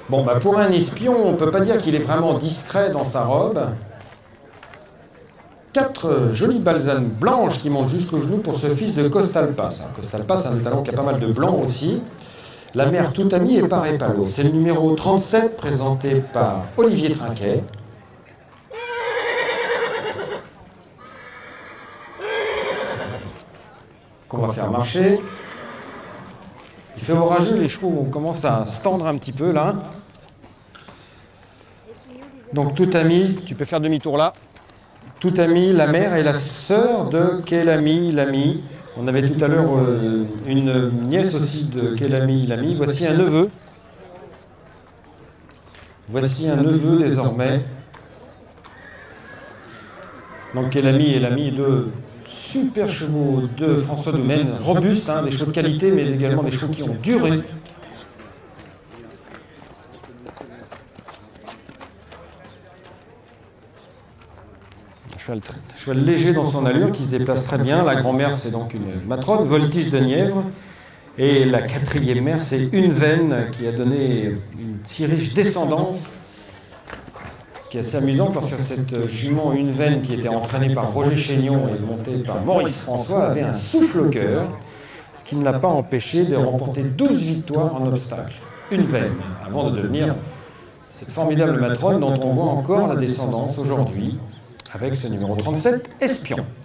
Bon, bah pour un espion, on ne peut pas dire qu'il est vraiment discret dans sa robe. 4 jolies balsanes blanches qui montent jusqu'au genou pour ce fils de Costalpa. Costalpa, c'est un étalon qui a pas mal de blanc aussi. La mère tout amie et paré palo. C'est le numéro 37 présenté par Olivier Trinquet. Qu'on va faire marcher. Il fait orageux, les chevaux commencent à se tendre un petit peu là. Donc tout ami, tu peux faire demi-tour là. Tout ami, la mère et la sœur de Kelami, l'ami. On avait tout à l'heure une nièce aussi de Kelami, l'ami. Voici un neveu. Voici un neveu désormais. Donc Kelami et l'ami, deux super chevaux de François Doumen, robustes, hein, des chevaux de qualité, mais également des chevaux qui ont duré. Cheval léger dans son allure, qui se déplace très bien. La grand-mère, c'est donc une matrone, Voltige de Nièvre. Et la 4e mère, c'est Une Veine, qui a donné une si riche descendance. Ce qui est assez amusant, parce que cette jument Une Veine, qui était entraînée par Roger Chénion et montée par Maurice François, avait un souffle au cœur, ce qui ne l'a pas empêché de remporter 12 victoires en obstacle. Une Veine, avant de devenir cette formidable matrone dont on voit encore la descendance aujourd'hui, avec ce numéro 37, Espion.